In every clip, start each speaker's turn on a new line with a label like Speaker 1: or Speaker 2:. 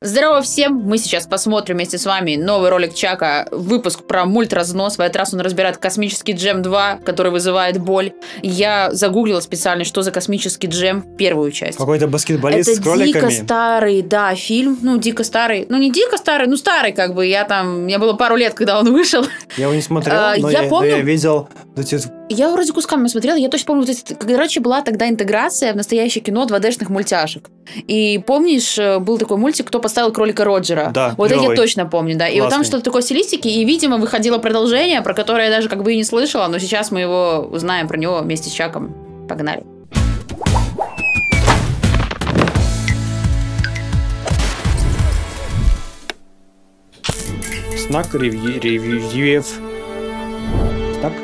Speaker 1: Здорово всем! Мы сейчас посмотрим вместе с вами новый ролик Чака, выпуск про мульт-разнос. В этот раз он разбирает космический джем 2, который вызывает боль. Я загуглила специально, что за космический джем, первую часть.
Speaker 2: Какой-то баскетболист
Speaker 1: это
Speaker 2: с кроликами.
Speaker 1: дико старый, да, фильм. Ну, дико старый. Ну, не дико старый, ну, старый, как бы. Мне было пару лет, когда он вышел.
Speaker 2: Я его не смотрел, но я видел.
Speaker 1: Я вроде кусками смотрела, я точно помню, короче, была тогда интеграция в настоящее кино 2D-шных мультяшек. И помнишь, был такой мультик «Кто поставил кролика Роджера»?
Speaker 2: Да,
Speaker 1: вот это
Speaker 2: клевый.
Speaker 1: я точно помню, да. И вот там что-то такое стилистики, и, видимо, выходило продолжение, про которое я даже как бы и не слышала, но сейчас мы его узнаем про него вместе с Чаком. Погнали.
Speaker 2: Снак ревьюев. Так?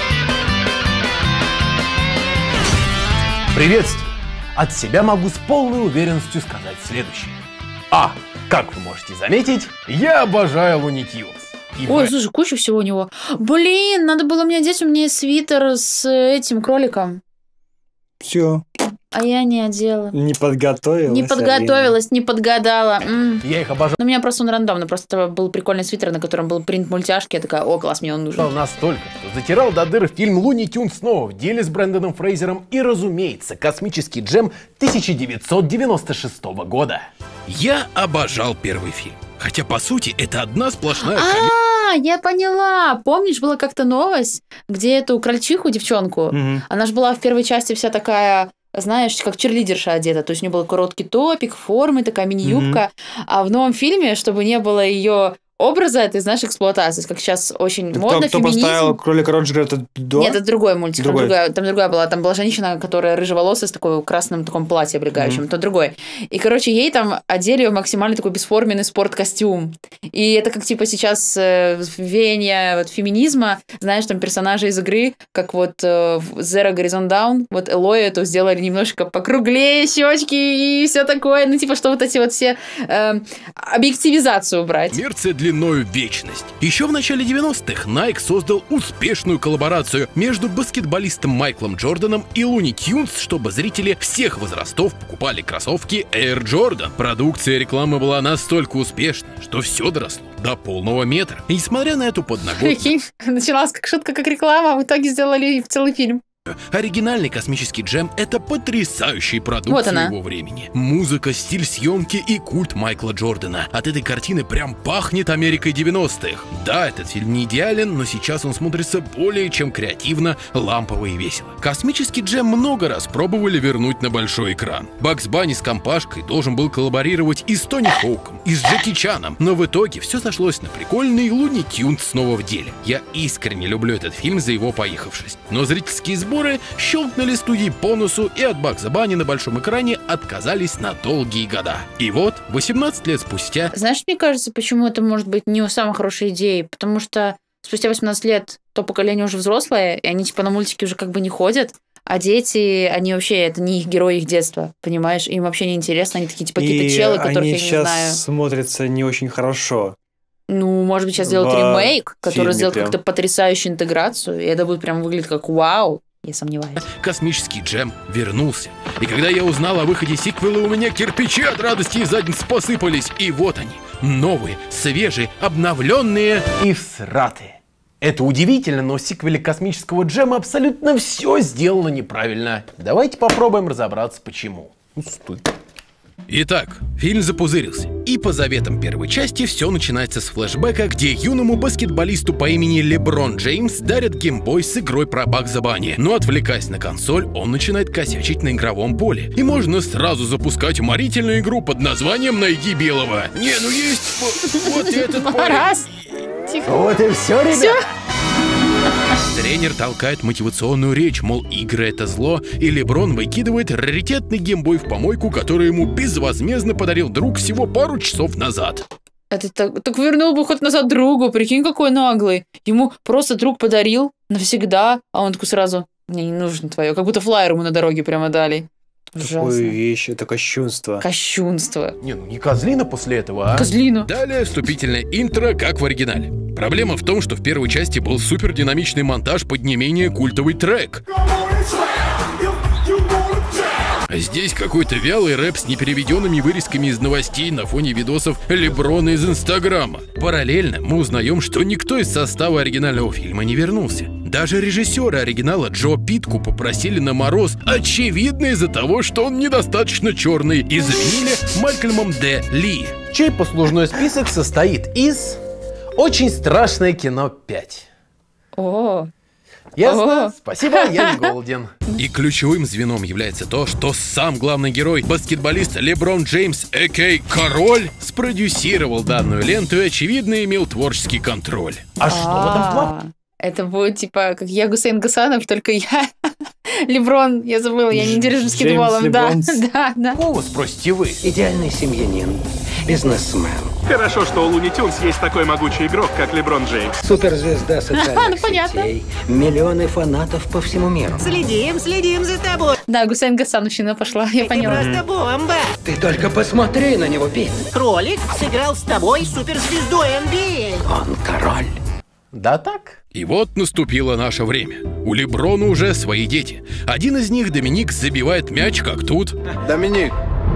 Speaker 3: Приветствую! От себя могу с полной уверенностью сказать следующее. Как вы можете заметить, я обожаю Луни Тюнс.
Speaker 1: Ой, слушай, куча всего у него. Блин, надо было мне одеть, у меня есть свитер с этим кроликом.
Speaker 2: Все.
Speaker 1: А я не одела.
Speaker 2: Не подготовилась.
Speaker 1: Не подготовилась, не подгадала.
Speaker 3: Я их обожаю.
Speaker 1: Но у меня просто он рандомно. Просто был прикольный свитер, на котором был принт мультяшки. Я такая, о, класс, мне он нужен.
Speaker 3: Настолько, что затирал до дыр фильм Луни Тюнс снова в деле с Брэндоном Фрейзером и, разумеется, космический джем 1996 года.
Speaker 4: Я обожал первый фильм. Хотя, по сути, это одна сплошная комедия.
Speaker 1: Я поняла. Помнишь, была как-то новость, где эту крольчиху, девчонку, она же была в первой части вся такая, знаешь, как черлидерша одета. То есть у нее был короткий топик, формы, такая мини-юбка. А в новом фильме, чтобы не было ее образа, это, знаешь, эксплуатация. Как сейчас очень модно,
Speaker 2: кто
Speaker 1: феминизм.
Speaker 2: поставил кролика Роджера, это до?
Speaker 1: Нет, это другой мультик. Там другая была. Там была женщина, которая рыжеволосая с такой красным таком платье облегающим. То другой. И, короче, ей там одели максимально такой бесформенный спорткостюм. И это как, типа, сейчас веяние вот, феминизма. Знаешь, там персонажи из игры, как вот Zero Horizon Down, вот Элою эту сделали немножко покруглее щечки и все такое. Ну, типа, что вот эти вот все объективизацию убрать.
Speaker 4: Мерция длиною в вечность. Еще в начале 90-х Nike создал успешную коллаборацию между баскетболистом Майклом Джорданом и Луни Тюнс, чтобы зрители всех возрастов покупали кроссовки Air Jordan. Продукция рекламы была настолько успешной, что все доросло до полного метра. И несмотря на эту подноготную...
Speaker 1: Прикинь, началась как шутка, как реклама, а в итоге сделали целый фильм.
Speaker 4: Оригинальный космический джем — это потрясающий продукт
Speaker 1: вот
Speaker 4: своего времени. Музыка, стиль съемки и культ Майкла Джордана. От этой картины прям пахнет Америкой 90-х. Да, этот фильм не идеален, но сейчас он смотрится более чем креативно, лампово и весело. Космический джем много раз пробовали вернуть на большой экран. Бакс Банни с компашкой должен был коллаборировать и с Тони Хоуком, и с Джеки Чаном, но в итоге все сошлось на прикольный Луни Тюнс снова в деле. Я искренне люблю этот фильм за его поехавшесть. Но зрительские сборы щелкнули студии по носу и от Бакса Банни на большом экране отказались на долгие года. И вот, 18 лет спустя...
Speaker 1: Знаешь, мне кажется, почему это может быть не самой хорошей идеей? Потому что спустя 18 лет то поколение уже взрослое, и они типа на мультики уже как бы не ходят, а дети, они вообще, это не их герои их детства, понимаешь? Им вообще не интересно, они такие типа какие-то челы, которых я не знаю.
Speaker 2: Они сейчас смотрятся не очень хорошо.
Speaker 1: Ну, может быть, сейчас сделают ремейк, который сделает как-то потрясающую интеграцию, и это будет прям выглядеть как вау. Я сомневаюсь.
Speaker 4: Космический джем вернулся. И когда я узнал о выходе сиквела, у меня кирпичи от радости из задниц посыпались. И вот они, новые, свежие, обновленные
Speaker 3: и всратые. Это удивительно, но в сиквеле космического джема абсолютно все сделано неправильно. Давайте попробуем разобраться, почему.
Speaker 4: Итак, фильм запузырился. И по заветам первой части все начинается с флешбека, где юному баскетболисту по имени Леброн Джеймс дарят геймбой с игрой про Бакса Банни. Но отвлекаясь на консоль, он начинает косячить на игровом поле. И можно сразу запускать уморительную игру под названием «Найди белого». Не, ну есть вот этот парень.
Speaker 3: Вот и все, ребята.
Speaker 4: Тренер толкает мотивационную речь, мол, игры — это зло, и Леброн выкидывает раритетный геймбой в помойку, который ему безвозмездно подарил друг всего пару часов назад.
Speaker 1: Это так вернул бы хоть назад другу, прикинь, какой наглый. Ему просто друг подарил навсегда, а он такой сразу, мне не нужно твое, как будто флаер ему на дороге прямо дали.
Speaker 2: Такую вещь, это кощунство.
Speaker 1: Кощунство.
Speaker 3: Не, ну не козлина после этого, а?
Speaker 1: Козлина.
Speaker 4: Далее вступительное интро, как в оригинале. Проблема в том, что в первой части был супер динамичный монтаж под не менее культовый трек. Здесь какой-то вялый рэп с непереведенными вырезками из новостей на фоне видосов Леброна из Инстаграма. Параллельно мы узнаем, что никто из состава оригинального фильма не вернулся. Даже режиссера оригинала Джо Питку попросили на мороз, очевидно из-за того, что он недостаточно черный, и заменили Малькольмом Д. Ли.
Speaker 3: Чей послужной список состоит из «Очень страшное кино 5».
Speaker 1: О,
Speaker 3: Ясно? Спасибо, я не голоден.
Speaker 4: И ключевым звеном является то, что сам главный герой, баскетболист Леброн Джеймс, а.к.а. Король, спродюсировал данную ленту и, очевидно, имел творческий контроль.
Speaker 3: А что в этом плане?
Speaker 1: это будет типа как я Гусейн Гасанов, только я Леброн, я забыла, я не держу баскетболом. Да.
Speaker 3: О, вы спросите вы.
Speaker 5: Идеальный семьянин, бизнесмен.
Speaker 6: Хорошо, что у Луни Тюнс есть такой могучий игрок, как Леброн Джеймс.
Speaker 5: Суперзвезда социальных сетей. Миллионы фанатов по всему миру.
Speaker 7: Следим за тобой.
Speaker 1: Да, Гусейн Гасановщина пошла, я поняла.
Speaker 7: Ты просто бомба.
Speaker 5: Ты только посмотри на него, Пит.
Speaker 7: Кролик сыграл с тобой суперзвездой NBA.
Speaker 5: Он король.
Speaker 3: Да так?
Speaker 4: И вот наступило наше время. У Леброна уже свои дети. Один из них, Доминик, забивает мяч, как тут.
Speaker 8: Доминик,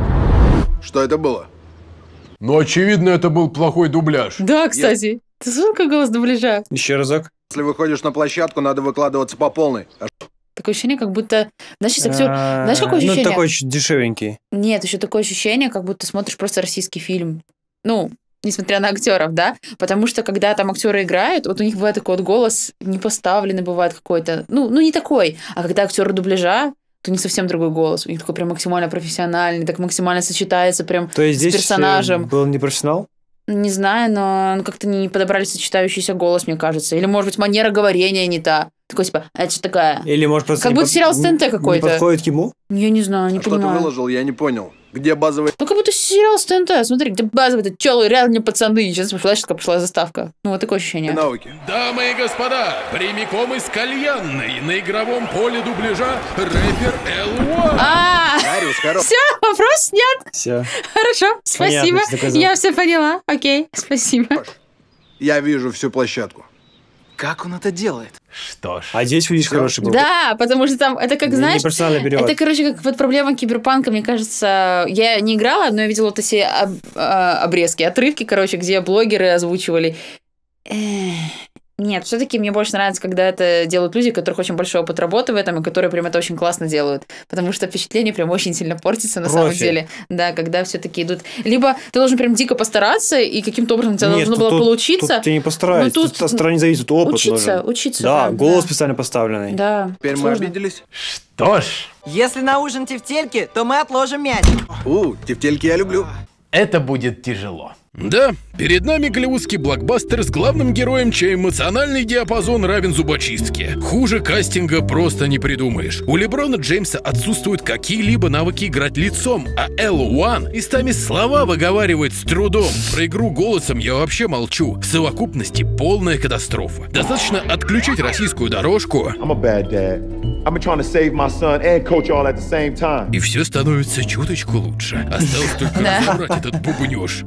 Speaker 8: что это было?
Speaker 3: Ну, очевидно, это был плохой дубляж.
Speaker 1: Да, кстати. Ты слышал, как голос дубляжа?
Speaker 2: Еще разок.
Speaker 8: Если выходишь на площадку, надо выкладываться по полной.
Speaker 1: Такое ощущение, как будто... Знаешь, актер... Знаешь, какое ощущение?
Speaker 2: Ну, такой чуть дешевенький.
Speaker 1: Нет, еще такое ощущение, как будто смотришь просто российский фильм. Ну, несмотря на актеров, да? Потому что, когда там актеры играют, вот у них бывает такой вот голос не поставленный, бывает какой-то... Ну, не такой. А когда актеры дубляжа, то не совсем другой голос. У них такой прям максимально профессиональный, так максимально сочетается прям
Speaker 2: то есть
Speaker 1: с персонажем.
Speaker 2: Здесь был не профессионал?
Speaker 1: Не знаю, но как-то не подобрали сочетающийся голос, мне кажется. Или, может быть, манера говорения не та. Такой, типа, это что такое?
Speaker 2: Или, может, просто
Speaker 1: как будто сериал с ТНТ какой-то.
Speaker 2: Не подходит к ему?
Speaker 1: Я не знаю, не понимаю.
Speaker 8: Что ты выложил, я не понял. Где базовый...
Speaker 1: Ну, как будто сериал с ТНТ. Смотри, где базовый, это челы, реально пацаны. Сейчас пошла заставка. Ну, вот такое ощущение.
Speaker 8: Науки.
Speaker 4: Дамы и господа, прямиком из кальянной на игровом поле дубляжа рэпер L1.
Speaker 8: Дариус, хорош.
Speaker 1: Все, вопрос снят.
Speaker 2: Все.
Speaker 1: Хорошо, спасибо.
Speaker 2: Понятно,
Speaker 1: Я все поняла. Окей, спасибо.
Speaker 8: Я вижу всю площадку.
Speaker 6: Как он это делает?
Speaker 3: Что ж.
Speaker 2: А здесь, видишь, хороший был.
Speaker 1: Да, потому что там, это как, знаешь,
Speaker 2: персонально берет.
Speaker 1: это, короче, как вот проблема Киберпанка, мне кажется, я не играла, но я видела вот эти обрезки, отрывки, короче, где блогеры озвучивали. Нет, все-таки мне больше нравится, когда это делают люди, у которых очень большой опыт работы в этом, и которые прям это очень классно делают. Потому что впечатление прям очень сильно портится на самом деле. Да, когда все-таки идут... Либо ты должен прям дико постараться, и каким-то образом тебе должно было получиться.
Speaker 2: Тут ты не постараешься, тут от страны зависит опыт.
Speaker 1: Учиться.
Speaker 2: Да, голос специально поставленный.
Speaker 1: Да.
Speaker 8: Теперь мы обиделись?
Speaker 3: Что ж.
Speaker 7: Если на ужин тефтельки, то мы отложим мяч.
Speaker 8: Тефтельки я люблю.
Speaker 3: Это будет тяжело.
Speaker 4: Да, перед нами голливудский блокбастер с главным героем, чей эмоциональный диапазон равен зубочистке. Хуже кастинга просто не придумаешь. У Леброна Джеймса отсутствуют какие-либо навыки играть лицом, а L1 местами слова выговаривает с трудом. Про игру голосом я вообще молчу. В совокупности полная катастрофа. Достаточно отключить российскую дорожку, и все становится чуточку лучше. Осталось только разобрать этот бубнёж.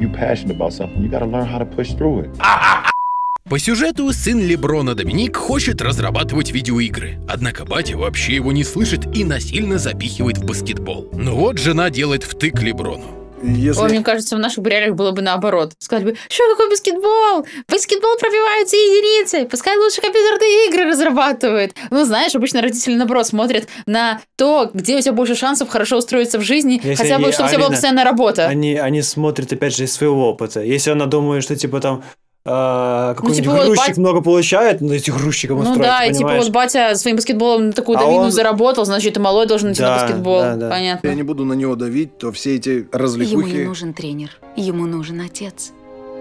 Speaker 4: По сюжету сын Леброна Доминик хочет разрабатывать видеоигры. Однако батя вообще его не слышит и насильно запихивает в баскетбол. Но вот жена делает втык Леброну.
Speaker 8: Если...
Speaker 1: Ой, мне кажется, в наших реалиях было бы наоборот. Сказали бы, что такое баскетбол? Баскетбол пробивается единицей. Пускай лучше компьютерные игры разрабатывают. Ну, знаешь, обычно родители, наоборот, смотрят на то, где у тебя больше шансов хорошо устроиться в жизни, хотя бы, чтобы у тебя была постоянная работа.
Speaker 2: Они смотрят, опять же, из своего опыта. Если она думает, что, типа, там, какой-нибудь грузчик много получает, но этих грузчиков устроить,
Speaker 1: да,
Speaker 2: понимаешь?
Speaker 1: и типа вот батя своим баскетболом такую домину заработал, значит, и малой должен идти на баскетбол.
Speaker 2: Да.
Speaker 1: Понятно.
Speaker 8: Я не буду на него давить, то все эти развлекухи...
Speaker 9: Ему не нужен тренер, ему нужен отец.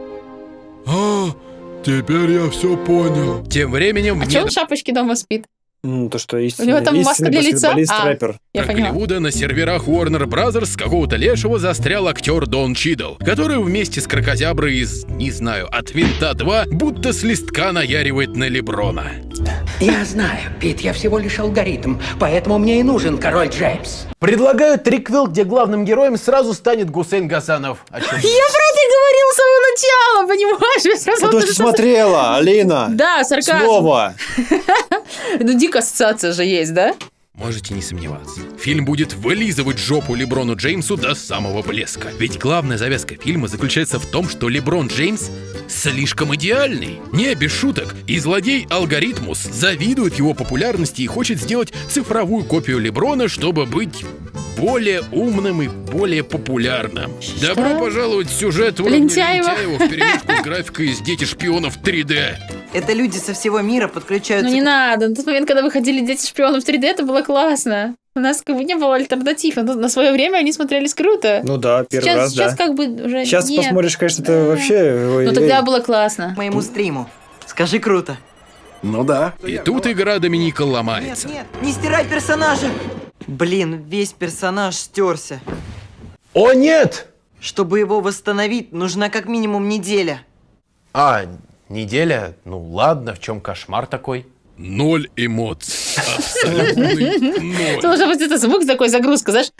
Speaker 4: Теперь я все понял. Тем временем...
Speaker 1: А что он в шапочке дома спит?
Speaker 2: То, что
Speaker 1: У него там маска для лица?
Speaker 2: рэпер.
Speaker 1: Я поняла.
Speaker 4: Голливуда на серверах Warner Bros. С какого-то лешего застрял актер Дон Чидл, который вместе с кракозяброй из, не знаю, от Винта 2 будто с листка наяривает на Леброна.
Speaker 5: Я знаю, Пит, я всего лишь алгоритм, поэтому мне и нужен король Джеймс.
Speaker 3: Предлагаю триквел, где главным героем сразу станет Гусейн Гасанов.
Speaker 1: Я про это говорил с самого начала, понимаешь? Я сразу
Speaker 2: Потому что смотрела, Алина.
Speaker 1: Да, сарказм.
Speaker 2: Слово.
Speaker 1: Ну, дикая ассоциация же есть, да?
Speaker 4: Можете не сомневаться. Фильм будет вылизывать жопу Леброну Джеймсу до самого блеска. Ведь главная завязка фильма заключается в том, что Леброн Джеймс слишком идеальный. Не, без шуток. И злодей Алгоритмус завидует его популярности и хочет сделать цифровую копию Леброна, чтобы быть более умным и более популярным.
Speaker 1: Что?
Speaker 4: Добро пожаловать в сюжет уровня
Speaker 1: Лентяева.
Speaker 4: Лентяева вперемешку с графикой из «Дети шпионов 3D».
Speaker 10: Это люди со всего мира подключаются.
Speaker 1: Ну не надо. На тот момент, когда выходили «Дети шпионов 3D», это было классно. У нас как бы не было альтернатив. На свое время они смотрелись круто.
Speaker 2: Ну да, первый раз, да.
Speaker 1: Сейчас как бы уже
Speaker 2: Сейчас
Speaker 1: нет.
Speaker 2: посмотришь, конечно, это вообще...
Speaker 1: Ну тогда было классно.
Speaker 10: Моему стриму. Скажи круто.
Speaker 8: Ну да.
Speaker 4: И тут игра Доминика ломается.
Speaker 10: Нет, не стирай персонажа. Блин, весь персонаж стерся.
Speaker 3: О, нет!
Speaker 10: Чтобы его восстановить, нужна как минимум неделя.
Speaker 3: А, неделя? Ну ладно, в чем кошмар такой?
Speaker 4: 0 эмоций. Абсолютный 0.
Speaker 1: Должен быть это звук такой, загрузка, знаешь?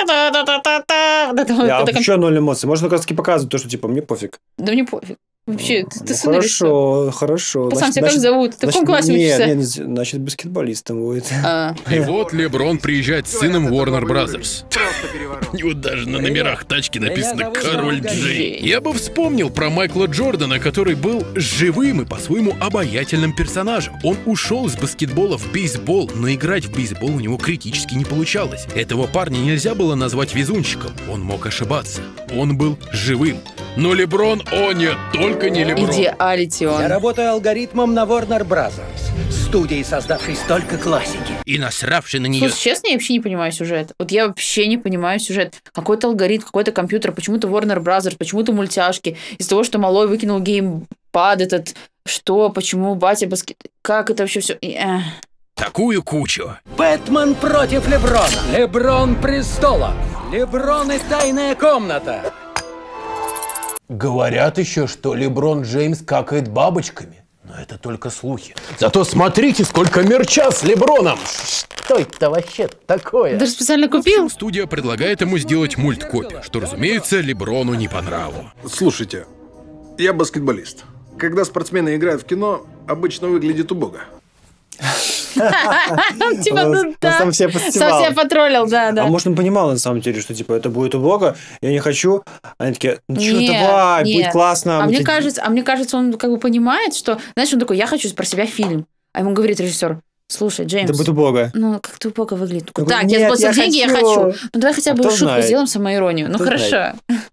Speaker 2: А что 0 эмоций? Можно как раз таки показывать то, что типа мне пофиг.
Speaker 1: Да мне пофиг. Вообще, ты
Speaker 2: Ну, хорошо.
Speaker 1: Пацан, тебя как зовут? В каком классе учишься?
Speaker 2: Нет, значит, баскетболистом будет.
Speaker 4: И вот Леброн приезжает с сыном Warner Brothers. У него даже на номерах тачки написано «Король Джей». Я бы вспомнил про Майкла Джордана, который был живым и по-своему обаятельным персонажем. Он ушел из баскетбола в бейсбол, но играть в бейсбол у него критически не получалось. Этого парня нельзя было назвать везунчиком. Он мог ошибаться. Он был живым. Но Леброн, о нет, только не Леброн.
Speaker 1: Идеалити он.
Speaker 5: Я работаю алгоритмом на Warner Brothers, студии, создавшей столько классики.
Speaker 4: И насравший на нее.
Speaker 1: Слушай, честно, я вообще не понимаю сюжет. Вот я вообще не понимаю сюжет. Какой-то алгоритм, какой-то компьютер, почему-то Warner Brothers, почему-то мультяшки. Из того, что малой выкинул геймпад этот, что, почему батя баскет... Как это вообще все...
Speaker 4: Такую кучу.
Speaker 5: Бэтмен против Леброна. Леброн престолов. Леброн и тайная комната.
Speaker 3: Говорят еще, что Леброн Джеймс какает бабочками. Но это только слухи. Зато смотрите, сколько мерча с Леброном. Что это вообще такое?
Speaker 1: Даже специально купил?
Speaker 4: Студия предлагает ему сделать мульткопию, что, разумеется, Леброну не по нраву.
Speaker 8: Слушайте, я баскетболист. Когда спортсмены играют в кино, обычно выглядит убого.
Speaker 1: Типа, ну да.
Speaker 2: Сам себя
Speaker 1: потроллил, да.
Speaker 2: А может, он понимал, на самом деле, что, типа, это будет убого, я не хочу. Они такие, ну что, давай, будет классно.
Speaker 1: А мне кажется, он как бы понимает, что, знаешь, он такой, я хочу про себя фильм. А ему говорит режиссер, слушай, Джеймс.
Speaker 2: Это будет убого.
Speaker 1: Ну, как-то убого выглядит. Так, я заплатил деньги, я хочу. Ну, давай хотя бы шутку сделаем, самоиронию. Ну, хорошо.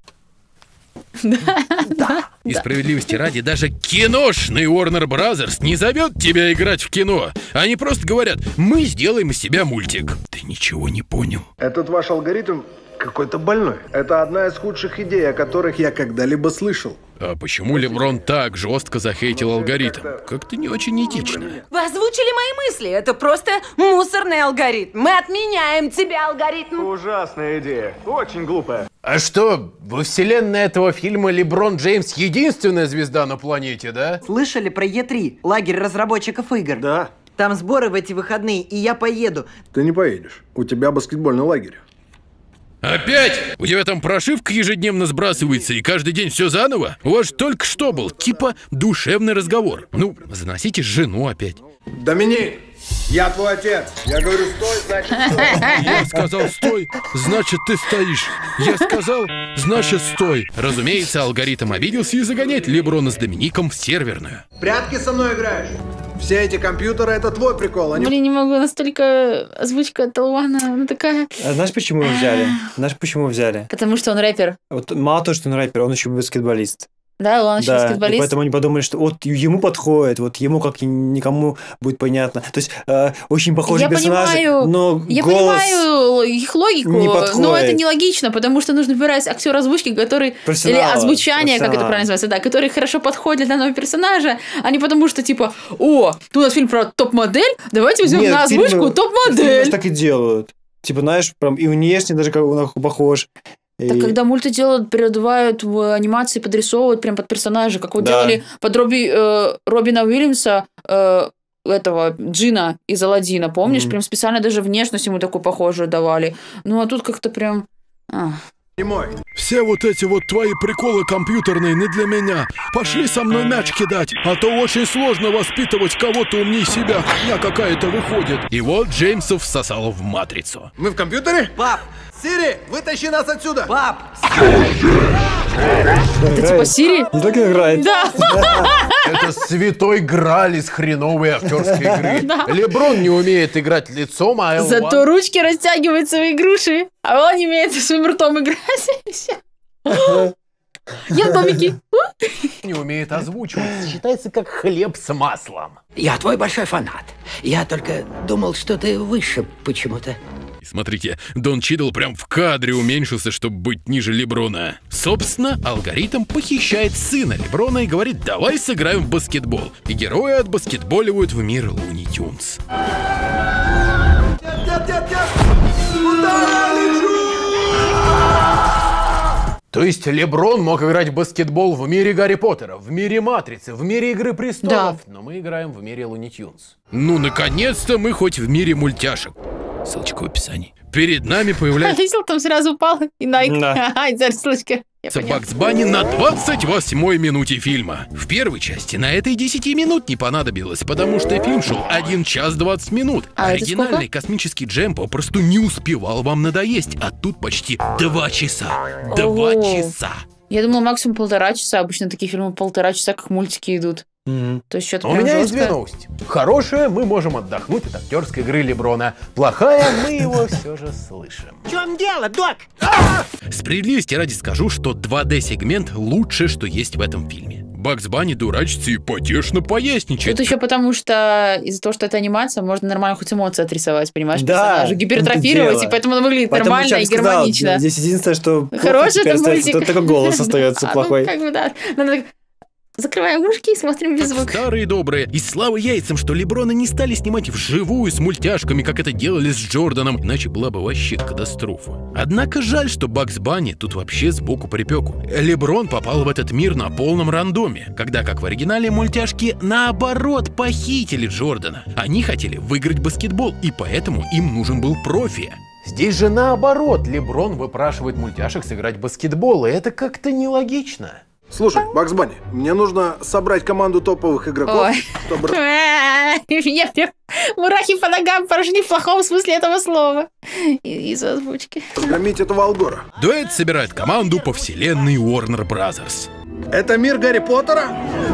Speaker 1: Да.
Speaker 4: И справедливости ради, даже киношный Warner Brothers не зовет тебя играть в кино. Они просто говорят, мы сделаем из себя мультик. Ты ничего не понял.
Speaker 8: Этот ваш алгоритм какой-то больной. Это одна из худших идей, о которых я когда-либо слышал.
Speaker 4: А почему Леброн так жестко захейтил алгоритм? Как-то не очень этично.
Speaker 11: Вы озвучили мои мысли. Это просто мусорный алгоритм. Мы отменяем тебя, алгоритм.
Speaker 6: Ужасная идея. Очень глупая.
Speaker 3: А что, во вселенной этого фильма Леброн Джеймс единственная звезда на планете, да?
Speaker 10: Слышали про Е3, лагерь разработчиков игр?
Speaker 8: Да.
Speaker 10: Там сборы в эти выходные, и я поеду.
Speaker 8: Ты не поедешь. У тебя баскетбольный лагерь.
Speaker 4: Опять? У тебя там прошивка ежедневно сбрасывается, и каждый день все заново? У вас только что был, типа, душевный разговор. Ну, заносите жену опять.
Speaker 8: Доминик, я твой отец. Я говорю, стой, значит, стой.
Speaker 4: Я сказал стой, значит ты стоишь. Я сказал, значит стой. Разумеется, алгоритм обиделся и загоняет Леброна с Домиником в серверную.
Speaker 8: Прятки со мной играешь? Все эти компьютеры — это твой прикол, они...
Speaker 1: Блин, не могу, настолько озвучка Талвана, она такая...
Speaker 2: А знаешь, почему его взяли? Знаешь, почему взяли?
Speaker 1: Потому что он рэпер.
Speaker 2: Вот мало того, что он рэпер, он еще баскетболист.
Speaker 1: Да, он еще баскетболист.
Speaker 2: И поэтому они подумали, что вот ему подходит, вот ему как никому будет понятно. То есть очень похожие персонажи, но
Speaker 1: я
Speaker 2: голос
Speaker 1: понимаю их логику,
Speaker 2: не подходит.
Speaker 1: Но это нелогично, потому что нужно выбирать актера озвучки, который... Или озвучание, как это правильно называется, да, который хорошо подходит для нового персонажа, а не потому что, типа, о, тут у нас фильм про топ-модель, давайте возьмем на озвучку топ-модель.
Speaker 2: Так и делают. Типа, знаешь, прям и внешне даже как он похож.
Speaker 1: Так когда мульты делают, передавают в анимации, подрисовывают прям под персонажа, как вот делали под Робина Уильямса, этого Джина из Аладдина, помнишь? Прям специально даже внешность ему такую похожую давали. Ну, а тут как-то прям...
Speaker 8: Не мой.
Speaker 4: Все вот эти вот твои приколы компьютерные не для меня. Пошли со мной мяч кидать, а то очень сложно воспитывать кого-то умнее себя. Я какая-то выходит. И вот Джеймса всосало в матрицу.
Speaker 8: Мы в компьютере?
Speaker 10: Пап!
Speaker 8: Сири, вытащи нас отсюда!
Speaker 10: Пап!
Speaker 1: Это типа Сири?
Speaker 2: Не так играет.
Speaker 1: Да.
Speaker 3: Это святой граль из хреновой актерской игры. Леброн не умеет играть лицом, а Эл
Speaker 1: Зато ручки растягивают свои груши, а он не умеет своим ртом играть. Я в домике.
Speaker 3: не умеет озвучивать. Считается как хлеб с маслом.
Speaker 5: Я твой большой фанат. Я только думал, что ты выше почему-то.
Speaker 4: Смотрите, Дон Чидл прям в кадре уменьшился, чтобы быть ниже Леброна. Собственно, алгоритм похищает сына Леброна и говорит: давай сыграем в баскетбол. И герои отбаскетболивают в мир Луни Тюнс.
Speaker 8: Нет! Куда я лечу?
Speaker 3: То есть Леброн мог играть в баскетбол в мире Гарри Поттера, в мире Матрицы, в мире Игры Престолов, да. Но мы играем в мире Луни Тюнс.
Speaker 4: Ну, наконец-то мы хоть в мире мультяшек. Ссылочка в описании. Перед нами появляется...
Speaker 1: Видел, там сразу упал и Найк. Ай, ссылочка.
Speaker 4: Бакс Банни на 28-й минуте фильма. В первой части на этой 10 минут не понадобилось, потому что фильм шел 1 час 20 минут. Оригинальный космический джем попросту не успевал вам надоесть, а тут почти 2 часа. 2 часа.
Speaker 1: Я думала, максимум 1,5 часа. Обычно такие фильмы 1,5 часа, как мультики идут. То есть что-то
Speaker 3: у меня есть две новости. Хорошая, мы можем отдохнуть от актерской игры Леброна. Плохая, мы его все же слышим.
Speaker 7: В чем дело, док?
Speaker 4: Справедливости ради скажу, что 2D-сегмент лучше, что есть в этом фильме. Бакс Банни дурачится и потешно поясничает.
Speaker 1: Тут еще потому, что из-за того, что это анимация, можно нормально хоть эмоции отрисовать, понимаешь?
Speaker 2: Да,
Speaker 1: персонажа, гипертрофировать, и поэтому он выглядит нормально и гармонично.
Speaker 2: Здесь единственное, что
Speaker 1: хороший это мультик.
Speaker 2: Тут только голос остается плохой.
Speaker 1: Как бы да. Закрываем ушки и смотрим без звука.
Speaker 4: Старые добрые. И слава яйцам, что Леброна не стали снимать вживую с мультяшками, как это делали с Джорданом, иначе была бы вообще катастрофа. Однако жаль, что Бакс Банни тут вообще сбоку припеку. Леброн попал в этот мир на полном рандоме, когда, как в оригинале, мультяшки наоборот похитили Джордана. Они хотели выиграть баскетбол, и поэтому им нужен был профи.
Speaker 3: Здесь же наоборот, Леброн выпрашивает мультяшек сыграть в баскетбол, и это как-то нелогично.
Speaker 8: Слушай, Бакс Банни, мне нужно собрать команду топовых игроков, чтобы...
Speaker 1: Мурахи по ногам прошли в плохом смысле этого слова. Из озвучки.
Speaker 8: Разгромить этого Алгора.
Speaker 4: Дуэт собирает команду по вселенной Warner Brothers.
Speaker 8: Это мир Гарри Поттера?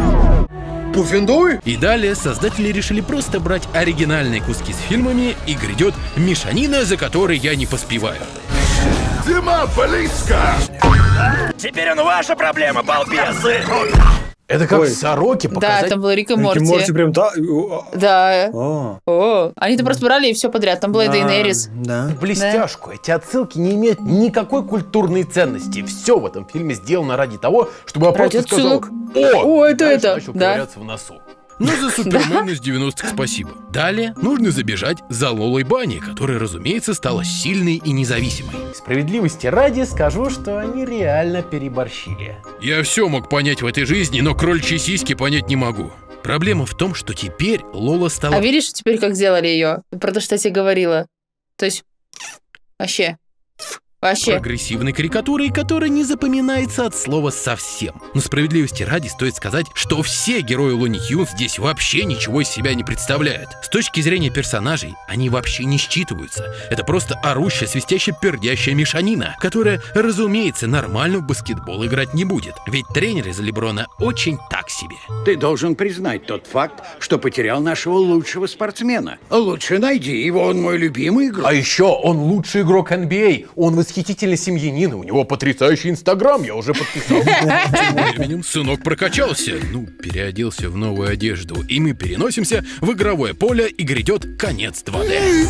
Speaker 8: Пуффендуй?
Speaker 4: И далее создатели решили просто брать оригинальные куски с фильмами, и грядет мешанина, за которой я не поспеваю.
Speaker 8: Зима близко!
Speaker 7: Теперь он ваша проблема, балбесы!
Speaker 3: Это как сороки показать?
Speaker 1: Да, там был Рик и Морти.
Speaker 2: Рик и Морти прям так?
Speaker 1: Да. Они-то просто брали и все подряд. Там была и Дейенерис.
Speaker 3: Блестяшку. Эти отсылки не имеют никакой культурной ценности. Все в этом фильме сделано ради того, чтобы я просто сказал:
Speaker 1: о, это.
Speaker 3: Начал ковыряться в носу.
Speaker 4: Ну, за Супермен из 90-х спасибо. Далее нужно забежать за Лолой Банни, которая, разумеется, стала сильной и независимой.
Speaker 3: Справедливости ради скажу, что они реально переборщили.
Speaker 4: Я все мог понять в этой жизни, но крольчьи сиськи понять не могу. Проблема в том, что теперь Лола стала...
Speaker 1: А видишь, теперь как сделали ее? Про то, что я тебе говорила. То есть, вообще...
Speaker 4: Прогрессивной карикатурой, которая не запоминается от слова совсем. Но справедливости ради стоит сказать, что все герои Луни Тюнс здесь вообще ничего из себя не представляют. С точки зрения персонажей, они вообще не считываются. Это просто орущая, свистящая, пердящая мешанина, которая, разумеется, нормально в баскетбол играть не будет. Ведь тренер из Леброна очень так себе.
Speaker 5: Ты должен признать тот факт, что потерял нашего лучшего спортсмена. Лучше найди его, он мой любимый игрок.
Speaker 3: А еще он лучший игрок NBA. Он восхитительный семьянин, у него потрясающий Инстаграм, я уже подписал.
Speaker 4: Тем временем сынок прокачался, переоделся в новую одежду, и мы переносимся в игровое поле, и грядет конец 2D.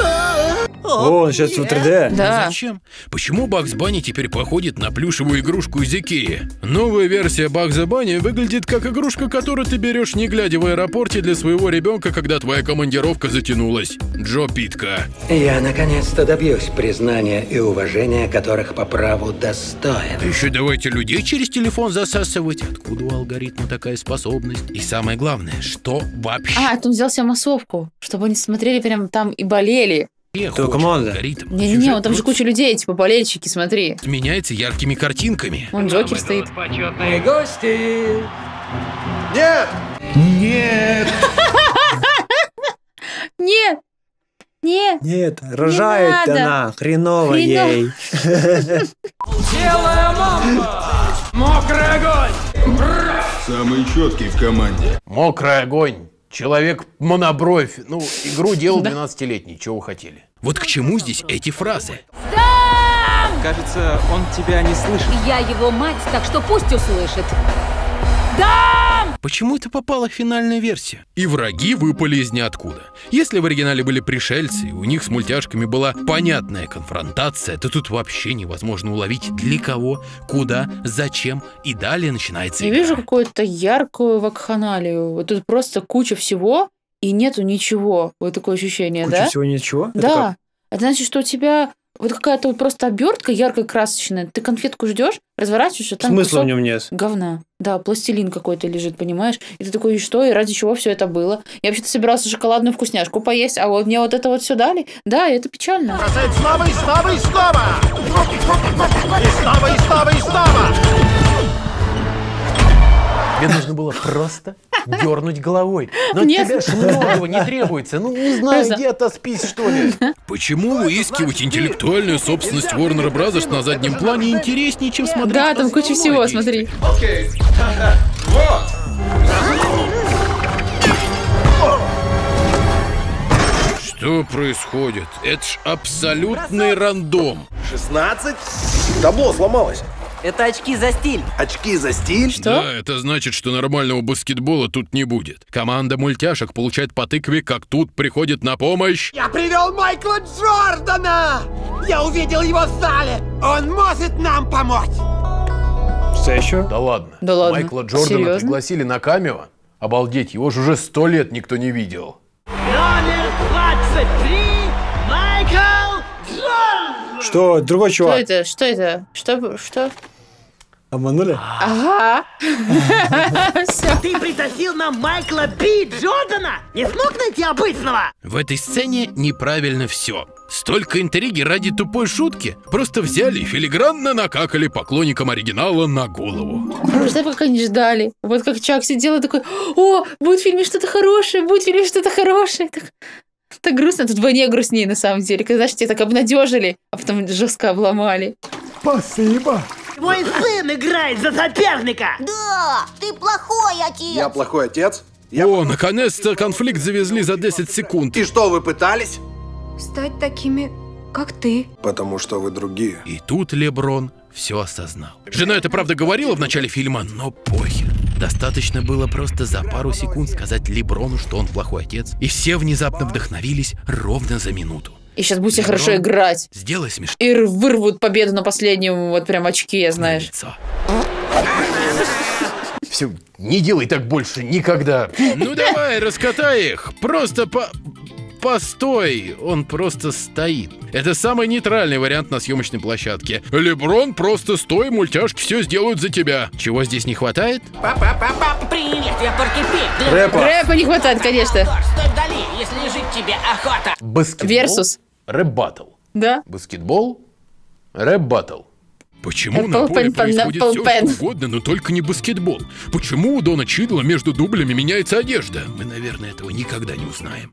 Speaker 2: О, сейчас в 3D.
Speaker 1: Да.
Speaker 4: Зачем? Почему Бакс Банни теперь походит на плюшевую игрушку из Икеи? Новая версия Бакса Банни выглядит как игрушка, которую ты берешь не глядя в аэропорте для своего ребенка, когда твоя командировка затянулась. Джо Питка.
Speaker 5: Я наконец-то добьюсь признания и уважения, которых по праву достоин.
Speaker 4: А еще давайте людей через телефон засасывать. Откуда у алгоритма такая способность? И самое главное, что вообще?
Speaker 1: Ты взял себе массовку, чтобы они смотрели прям там и болели.
Speaker 2: Кто команда?
Speaker 1: Не-не-не, там же куча людей, типа болельщики, смотри.
Speaker 4: Меняется яркими картинками.
Speaker 1: Вон Джокер стоит.
Speaker 10: Почетные гости!
Speaker 8: Нет!
Speaker 3: Нет!
Speaker 1: Нет! Нет!
Speaker 2: Нет, рожает она, хреново ей.
Speaker 10: Белая мамба! Мокрый огонь!
Speaker 12: Самый четкий в команде.
Speaker 3: Мокрый огонь. Человек-монобровь. Ну, игру делал 12-летний. Чего вы хотели?
Speaker 4: Вот к чему здесь эти фразы?
Speaker 10: Кажется, он тебя не слышит.
Speaker 11: Я его мать, так что пусть услышит.
Speaker 4: Почему это попала в финальную версию? И враги выпали из ниоткуда. Если в оригинале были пришельцы, и у них с мультяшками была понятная конфронтация, то тут вообще невозможно уловить для кого, куда, зачем, и далее начинается игра.
Speaker 1: Я вижу какую-то яркую вакханалию. Вот тут просто куча всего, и нету ничего. Вот такое ощущение, да?
Speaker 2: Куча всего ничего?
Speaker 1: Да. Это значит, что у тебя вот какая-то вот просто обертка яркая, красочная. Ты конфетку ждешь, разворачиваешь, а там
Speaker 2: смысла в нем нет.
Speaker 1: Говна. Да, пластилин какой-то лежит, понимаешь? И ты такой, и что? И ради чего все это было? Я вообще-то собирался шоколадную вкусняшку поесть, а вот мне вот это вот все дали. Да, это печально.
Speaker 12: Снова и снова и снова! И снова и снова и снова!
Speaker 3: Тебе нужно было просто дернуть головой. Но от
Speaker 1: Нет.
Speaker 3: тебя ж многого не требуется. Ну, не знаю, где отоспись, что ли.
Speaker 4: Почему выискивать интеллектуальную собственность Warner Bros. На заднем плане интереснее, чем смотреть?
Speaker 1: Да, там куча всего, смотри.
Speaker 12: Окей. Вот!
Speaker 4: Что происходит? Это ж абсолютный рандом.
Speaker 8: 16? Табло сломалось.
Speaker 10: Это очки за стиль.
Speaker 8: Очки за стиль?
Speaker 1: Что?
Speaker 4: Да, это значит, что нормального баскетбола тут не будет. Команда мультяшек получает по тыкве, как тут приходит на помощь.
Speaker 7: Я привел Майкла Джордана! Я увидел его в зале! Он может нам помочь!
Speaker 2: Что еще?
Speaker 3: Да ладно.
Speaker 1: Да ладно.
Speaker 3: Майкла Джордана
Speaker 1: Серьезно?
Speaker 3: пригласили на камео? Обалдеть, его же уже 100 лет никто не видел.
Speaker 7: Номер 23! Майкл Джордан!
Speaker 2: Что? Другой
Speaker 1: Что
Speaker 2: чувак.
Speaker 1: это? Что это? Что?
Speaker 2: Обманули?
Speaker 1: Ага. Все.
Speaker 7: Ты притащил нам Майкла Би Джордана? Не смог найти обычного?
Speaker 4: В этой сцене неправильно все. Столько интриги ради тупой шутки. Просто взяли и филигранно накакали поклонникам оригинала на голову.
Speaker 1: Представь, как они ждали. Вот как Чак сидел и такой, о, будет в фильме что-то хорошее, будет в фильме что-то хорошее. Так грустно, тут вдвойне грустнее на самом деле. Когда же тебя так обнадежили, а потом жестко обломали.
Speaker 12: Спасибо.
Speaker 7: Твой сын играет за соперника!
Speaker 13: Да, ты плохой отец.
Speaker 8: Я плохой отец?
Speaker 4: О, наконец-то конфликт завезли за 10 секунд.
Speaker 8: И что, вы пытались?
Speaker 9: Стать такими, как ты.
Speaker 8: Потому что вы другие.
Speaker 4: И тут Леброн все осознал. Жена это правда говорила в начале фильма, но похер. Достаточно было просто за пару секунд сказать Леброну, что он плохой отец, и все внезапно вдохновились ровно за минуту.
Speaker 1: И сейчас будете
Speaker 4: Леброн,
Speaker 1: хорошо играть.
Speaker 4: Сделай смешно.
Speaker 1: И вырвут победу на последнем вот прям очке, знаешь.
Speaker 3: Все, не делай так больше никогда.
Speaker 4: Ну давай, раскатай их. Просто постой, он просто стоит. Это самый нейтральный вариант на съемочной площадке. Леброн, просто стой, мультяшки все сделают за тебя. Чего здесь не хватает?
Speaker 7: Привет, я Порки-Пиг.
Speaker 1: Рэпа не хватает, конечно.
Speaker 7: Стой вдали, если не жить тебе охота.
Speaker 3: Баскетбол.
Speaker 1: Версус.
Speaker 3: Рэп-баттл.
Speaker 1: Да.
Speaker 3: Баскетбол. Рэп-баттл.
Speaker 4: Почему на поле происходит все что угодно, но только не баскетбол? Почему у Дона Чидла между дублями меняется одежда? Мы, наверное, этого никогда не узнаем.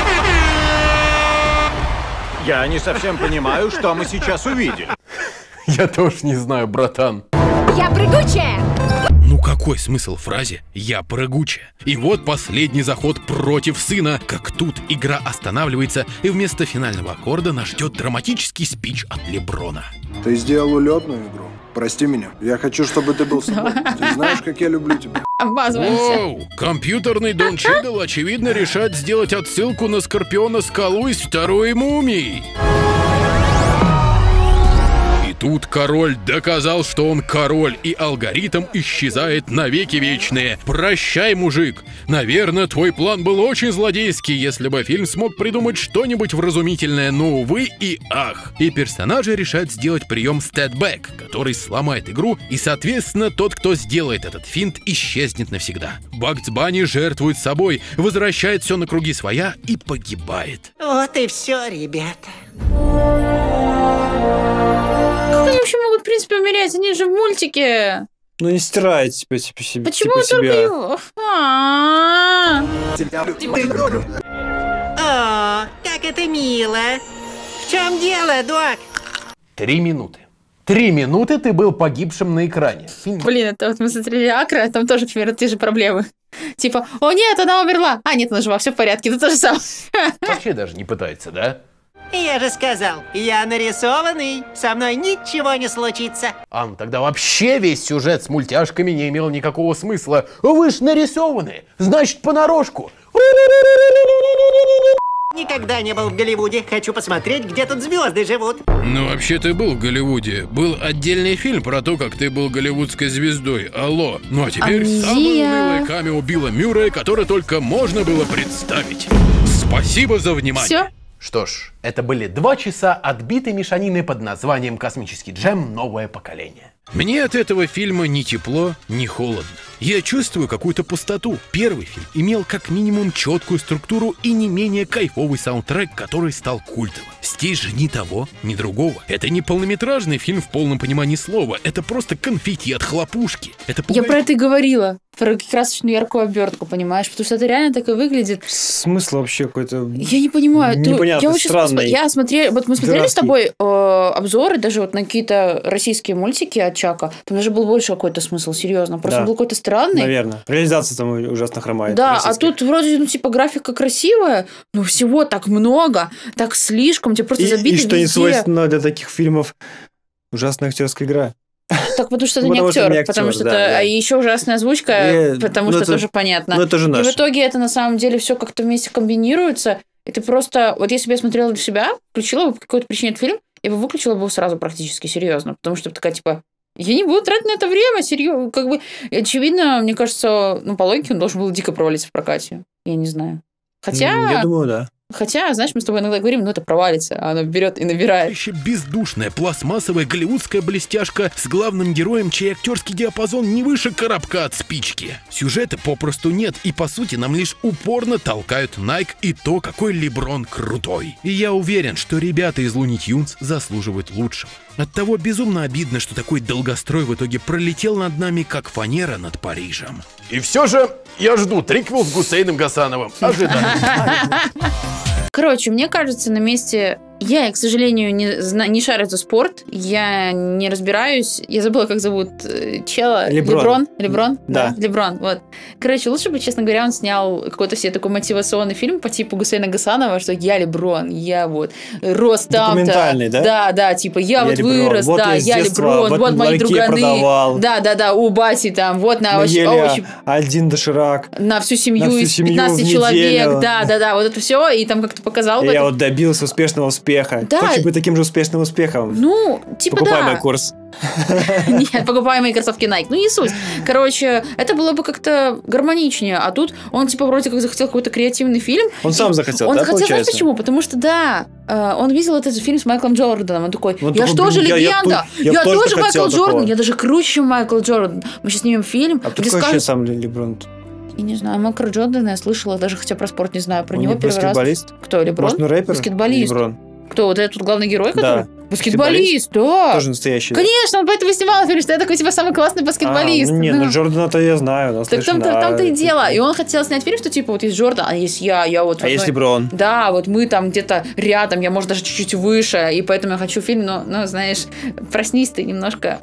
Speaker 12: Я не совсем понимаю, что мы сейчас увидели.
Speaker 3: Я тоже не знаю, братан.
Speaker 11: Я прыгучая!
Speaker 4: Ну какой смысл в фразе «я прыгучая»? И вот последний заход против сына. Как тут игра останавливается, и вместо финального аккорда нас ждет драматический спич от Леброна.
Speaker 8: Ты сделал улетную игру. Прости меня. Я хочу, чтобы ты был собой. Ты знаешь, как я люблю тебя.
Speaker 1: Обмазываемся.
Speaker 4: Воу! Компьютерный Дон Чидл, очевидно, решает сделать отсылку на Скорпиона Скалу из второй Мумии. И тут король доказал, что он король, и алгоритм исчезает навеки вечные. Прощай, мужик. Наверное, твой план был очень злодейский, если бы фильм смог придумать что-нибудь вразумительное, но, увы и ах. И персонажи решают сделать прием стэтбэк, который сломает игру, и, соответственно, тот, кто сделает этот финт, исчезнет навсегда. Бакс Банни жертвует собой, возвращает все на круги своя и погибает.
Speaker 14: Вот и все, ребята.
Speaker 1: Как они вообще могут, в принципе, умереть? Они же в мультике.
Speaker 2: Ну не стирает типа себя.
Speaker 1: Почему
Speaker 2: типа
Speaker 1: только
Speaker 2: себя.
Speaker 1: его?
Speaker 14: О, как это мило. В чем дело, док?
Speaker 3: 3 минуты. 3 минуты ты был погибшим на экране.
Speaker 1: Блин, это вот мы смотрели Акра, там тоже примерно те же проблемы. Типа, о нет, она умерла. А, нет, она жива, все в порядке, это то же самое.
Speaker 3: Вообще даже не пытается, да?
Speaker 14: Я же сказал, я нарисованный, со мной ничего не случится.
Speaker 3: Ан, тогда вообще весь сюжет с мультяшками не имел никакого смысла. Вы ж нарисованные, значит, понарошку.
Speaker 14: Никогда не был в Голливуде. Хочу посмотреть, где тут звезды живут.
Speaker 4: Ну, вообще ты был в Голливуде. Был отдельный фильм про то, как ты был голливудской звездой. Алло. Ну а теперь самое унылое камео Билла Мюррея, которое только можно было представить. Спасибо за внимание.
Speaker 1: Все?
Speaker 3: Что ж, это были 2 часа отбитой мешанины под названием «Космический джем. Новое поколение».
Speaker 4: Мне от этого фильма ни тепло, ни холодно. Я чувствую какую-то пустоту. Первый фильм имел как минимум четкую структуру и не менее кайфовый саундтрек, который стал культовым. Здесь же ни того, ни другого. Это не полнометражный фильм в полном понимании слова. Это просто конфетти от хлопушки. Это
Speaker 1: Я про это и говорила. Про красочную яркую обертку, понимаешь? Потому что это реально так и выглядит.
Speaker 2: Смысл вообще какой-то...
Speaker 1: Я не понимаю.
Speaker 2: Непонятно, странный.
Speaker 1: Я смотрела... Вот мы смотрели с тобой обзоры даже вот на какие-то российские мультики от Чака. Там даже был больше какой-то смысл, серьезно. Просто был какой-то странный.
Speaker 2: Наверное. Реализация там ужасно хромает.
Speaker 1: Да, а тут вроде, ну, типа, графика красивая, но всего так много, так слишком, тебе просто забито везде.
Speaker 2: И что не свойственно для таких фильмов, ужасная актерская игра.
Speaker 1: Так, потому что это не актер, потому что это... А еще ужасная озвучка, потому что тоже понятно.
Speaker 2: Ну, это же наше.
Speaker 1: И в итоге это на самом деле все как-то вместе комбинируется, и ты просто... Вот если бы я смотрела для себя, включила бы по какой-то причине этот фильм, я бы выключила бы его сразу практически, серьезно, потому что такая, типа... Я не буду тратить на это время, серьезно. Как бы, очевидно, мне кажется, ну, по логике он должен был дико провалиться в прокате. Я не знаю. Хотя...
Speaker 2: Я думаю, да.
Speaker 1: Хотя, знаешь, мы с тобой иногда говорим, ну, это провалится, а оно берет и набирает.
Speaker 4: Еще бездушная, пластмассовая голливудская блестяшка с главным героем, чей актерский диапазон не выше коробка от спички. Сюжета попросту нет, и по сути нам лишь упорно толкают Nike и то, какой Леброн крутой. И я уверен, что ребята из Looney Tunes заслуживают лучшего. Оттого безумно обидно, что такой долгострой в итоге пролетел над нами, как фанера над Парижем.
Speaker 3: И все же я жду триквел с Гусейном Гасановым. Ожидаю.
Speaker 1: Короче, мне кажется, на месте... Я, к сожалению, не шарю за спорт, я не разбираюсь. Я забыла, как зовут чела. Леброн?
Speaker 2: Да.
Speaker 1: Леброн, вот. Короче, лучше бы, честно говоря, он снял какой-то себе такой мотивационный фильм по типу Гусейна Гасанова, что я Леброн, я вот рос там-то.
Speaker 2: Документальный, да?
Speaker 1: Да, типа я вот
Speaker 2: Леброн.
Speaker 1: вырос,
Speaker 2: вот
Speaker 1: да, я Леброн, вот мои друганы. Да, у бати там, вот на овощи.
Speaker 2: Альдин Доширак.
Speaker 1: На всю семью из 15 человек, да, вот это все, и там как-то показал.
Speaker 2: Я вот добился успешного успеха.
Speaker 1: Да.
Speaker 2: Хочешь быть таким же успешным успехом?
Speaker 1: Ну, типа
Speaker 2: покупай
Speaker 1: да.
Speaker 2: мой курс.
Speaker 1: Нет, покупай мои кроссовки Nike. Ну, не суть. Короче, это было бы как-то гармоничнее. А тут он, типа, вроде как захотел какой-то креативный фильм.
Speaker 2: Он сам захотел,
Speaker 1: да,
Speaker 2: получается?
Speaker 1: Он захотел, знаешь почему? Потому что, да, он видел этот фильм с Майклом Джорданом. Он такой, я же тоже легенда. Я тоже Майкл Джордан. Я даже круче, чем Майкл Джордан. Мы сейчас снимем фильм.
Speaker 2: А кто вообще сам Леброн?
Speaker 1: Я не знаю, Майкл Джордана я слышала, даже хотя про спорт не знаю. Про него первый раз.
Speaker 2: Баскетболист?
Speaker 1: Кто, Леброн?
Speaker 2: Может, рэпер?
Speaker 1: Баскетболист.
Speaker 2: Леброн.
Speaker 1: Кто, вот этот главный герой, который?
Speaker 2: Да.
Speaker 1: Баскетболист, да.
Speaker 2: Тоже настоящий.
Speaker 1: Конечно, он поэтому снимал фильм, что я такой, типа, самый классный баскетболист.
Speaker 2: Нет, ну Джордана-то я знаю.
Speaker 1: Так там-то и дело. И он хотел снять фильм, что, типа, вот есть Джордан, а есть я вот...
Speaker 2: А есть Леброн.
Speaker 1: Да, вот мы там где-то рядом, я, может, даже чуть-чуть выше, и поэтому я хочу фильм, но знаешь, проснись ты немножко...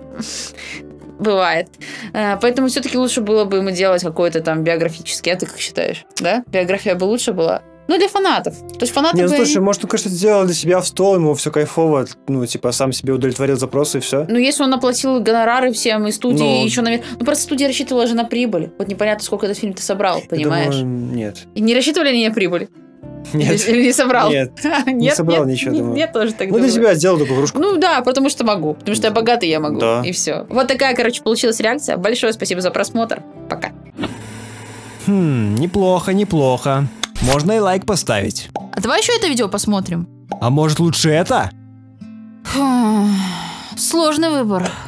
Speaker 1: Бывает. Поэтому все-таки лучше было бы ему делать какой-то там биографический. А ты как считаешь? Да? Биография бы лучше была? Ну, для фанатов. То есть фанаты
Speaker 2: не,
Speaker 1: бы...
Speaker 2: слушай, может, он, конечно, сделал для себя в стол, ему все кайфово, ну, типа, сам себе удовлетворил запросы и все.
Speaker 1: Ну, если он оплатил гонорары всем, и студии, и еще, наверное... Ну, просто студия рассчитывала же на прибыль. Вот непонятно, сколько этот фильм ты собрал, понимаешь?
Speaker 2: Думаю, нет.
Speaker 1: И не рассчитывали они на прибыль?
Speaker 2: Нет.
Speaker 1: Или не собрал?
Speaker 2: Нет, не собрал ничего, думаю.
Speaker 1: Я тоже так
Speaker 2: думаю. Ну, для себя сделал такую игрушку.
Speaker 1: Ну да, потому что могу. Потому что я богатый, я могу.
Speaker 2: Да.
Speaker 1: И все. Вот такая, короче, получилась реакция. Большое спасибо за просмотр. Пока.
Speaker 15: Неплохо, неплохо. Можно и лайк поставить.
Speaker 16: А давай еще это видео посмотрим.
Speaker 15: А может лучше это?
Speaker 16: Сложный выбор.